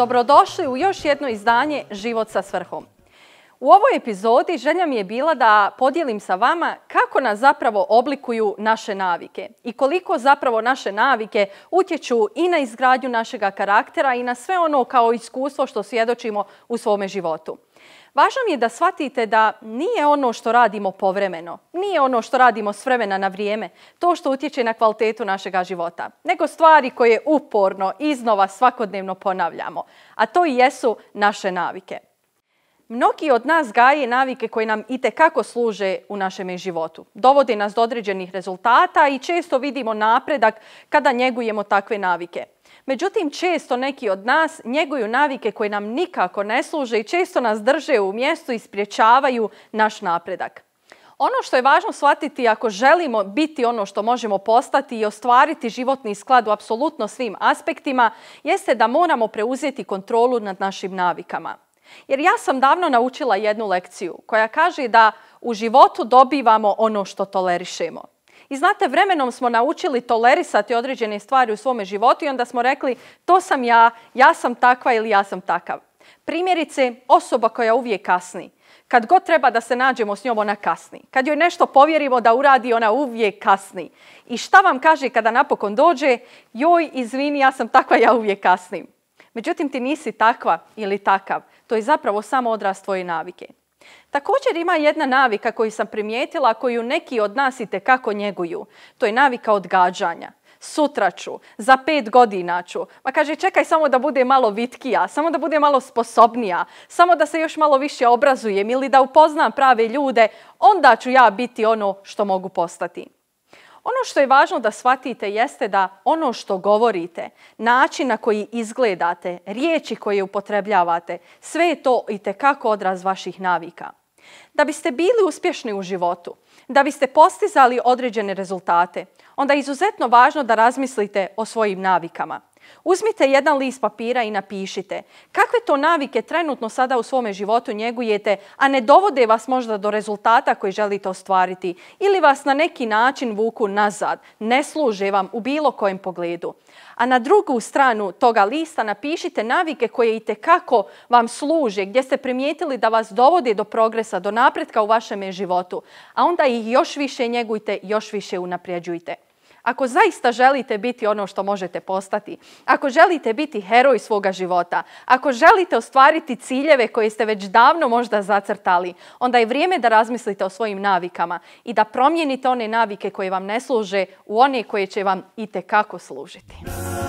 Dobrodošli u još jedno izdanje Život sa svrhom. U ovoj epizodi želja mi je bila da podijelim sa vama kako nas zapravo oblikuju naše navike i koliko zapravo naše navike utječu i na izgradnju našega karaktera i na sve ono kao iskustvo što svjedočimo u svome životu. Važno mi je da shvatite da nije ono što radimo povremeno, nije ono što radimo s vremena na vrijeme, to što utječe na kvalitetu našega života, nego stvari koje uporno, iznova, svakodnevno ponavljamo, a to i jesu naše navike. Mnogi od nas gaje navike koje nam itekako služe u našem životu. Dovode nas do određenih rezultata i često vidimo napredak kada njegujemo takve navike. Međutim, često neki od nas njeguju navike koje nam nikako ne služe i često nas drže u mjestu i sprječavaju naš napredak. Ono što je važno shvatiti ako želimo biti ono što možemo postati i ostvariti životni sklad u apsolutno svim aspektima, jeste da moramo preuzeti kontrolu nad našim navikama. Jer ja sam davno naučila jednu lekciju koja kaže da u životu dobivamo ono što tolerišemo. I znate, vremenom smo naučili tolerisati određene stvari u svome životu i onda smo rekli to sam ja sam takva ili ja sam takav. Primjerice, osoba koja uvijek kasni. Kad god treba da se nađemo s njom, ona kasni. Kad joj nešto povjerimo da uradi, ona uvijek kasni. I šta vam kaže kada napokon dođe? Joj, izvini, ja sam takva, ja uvijek kasnim. Međutim, ti nisi takva ili takav. To je zapravo samo odraz tvoje navike. Također ima jedna navika koju sam primijetila, koju neki od nas itekako njeguju. To je navika odgađanja. Sutra ću, za 5 godina ću. Ma kaže, čekaj samo da bude malo vitkija, samo da bude malo sposobnija, samo da se još malo više obrazujem ili da upoznam prave ljude, onda ću ja biti ono što mogu postati. Ono što je važno da shvatite jeste da ono što govorite, način na koji izgledate, riječi koje upotrebljavate, sve je to itekako odraz vaših navika. Da biste bili uspješni u životu, da biste postizali određene rezultate, onda je izuzetno važno da razmislite o svojim navikama. Uzmite jedan list papira i napišite kakve to navike trenutno sada u svome životu njegujete, a ne dovode vas možda do rezultata koji želite ostvariti ili vas na neki način vuku nazad, ne služe vam u bilo kojem pogledu. A na drugu stranu toga lista napišite navike koje itekako vam služe, gdje ste primijetili da vas dovode do progresa, do napretka u vašem životu, a onda ih još više njegujte, još više unapređujte. Ako zaista želite biti ono što možete postati, ako želite biti heroj svoga života, ako želite ostvariti ciljeve koje ste već davno možda zacrtali, onda je vrijeme da razmislite o svojim navikama i da promijenite one navike koje vam ne služe u one koje će vam itekako služiti.